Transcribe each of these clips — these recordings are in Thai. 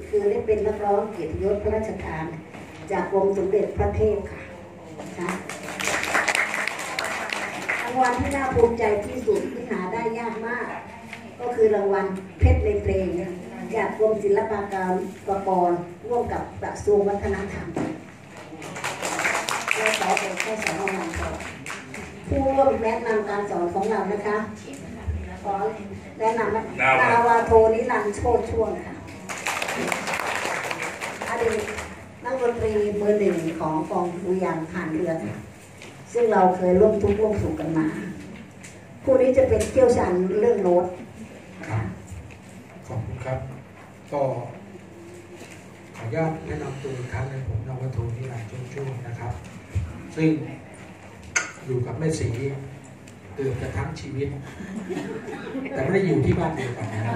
คือได้เป็นนักร้องเกียรติยศพระราชทานจากกรมสมเด็จพระเทพค่ะรางวัลที่น่าภูมิใจที่สุดที่หาได้ยากมากก็คือรางวัลเพชรในเพลงจากกรมศิลปากรร่วมกับกระทรวงวัฒนธรรมและขอเป็นข้อสอนงานต่อผู้ร่วมแนะนำการสอนของเรานะคะขอแนะนำนาวาโทนิรันดร์โชติช่วงค่ะอดีตนักดนตรีมือหนึ่งของกองดุริยางค์ทหารเรือค่ะซึ่งเราเคยร่วมทุกข์ร่วมสุขกันมาผู้นี้จะเป็นเชี่ยวชาญเรื่องโน้ตขอบคุณครับก็ขออนุญาตแนะนำตัวอีกครั้งหนึ่งผมนาวาโทนิรันดร์โชติช่วงนะครับซึ่งอยู่กับแม่ศรีเกือบจะทั้งชีวิตแต่ไม่ได้อยู่ที่บ้านเดียวกันนะครับ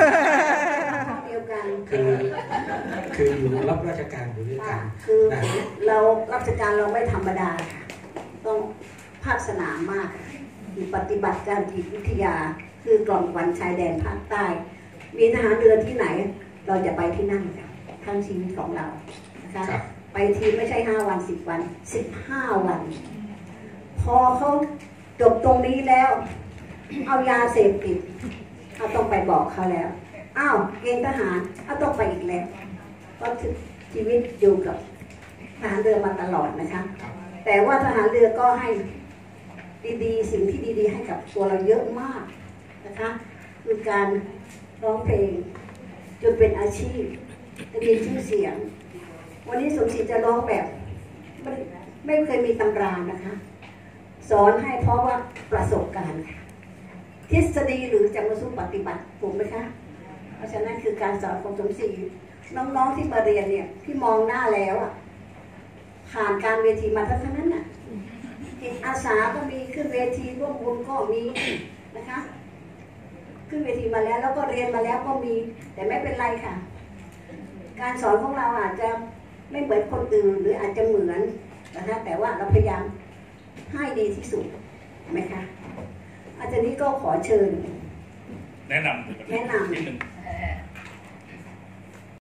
คืออยู่รับราชการอยู่ด้วยกันคือเราราชการเราไม่ธรรมดาค่ะต้องภาคสนามมากมีปฏิบัติการจิตวิทยาคือกล่อมขวัญชายแดนภาคใต้มีทหารเรือที่ไหนเราจะไปที่นั่นทั้งชีวิตของเรานะคะไปทีไม่ใช่5 วัน10 วัน15 วันพอเขาจบตรงนี้แล้วเอายาเสพติดเอาต้องไปบอกเขาแล้วอ้าวเกณฑ์ทหารเอาต้องไปอีกแล้วก็ชีวิตอยู่กับทหารเรือมาตลอดนะคะแต่ว่าทหารเรือก็ให้ดีๆสิ่งที่ดีๆให้กับตัวเราเยอะมากนะคะคือการร้องเพลงจนเป็นอาชีพมีชื่อเสียงวันนี้สมศรีจะร้องแบบไม่เคยมีตำรานะคะสอนให้เพราะว่าประสบการณ์ค่ะทฤษฎีหรือจะมาสู้ปฏิบัติถูกไหมคะเพราะฉะนั้นคือการสอนของสมศรีน้องๆที่มาเรียนเนี่ยที่มองหน้าแล้วอ่ะผ่านการเวทีมาทั้งนั้นน่ะจิตอาสาก็มีขึ้นเวทีร่วมบุญก็มีนะคะขึ้นเวทีมาแล้วก็เรียนมาแล้วก็มีแต่ไม่เป็นไรค่ะการสอนของเราอาจจะไม่เหมือนคนอื่นหรืออาจจะเหมือนนะคะแต่ว่าเราพยายามให้ดีที่สุดไหมคะอาจารย์นี้ก็ขอเชิญแนะนำนิดนึง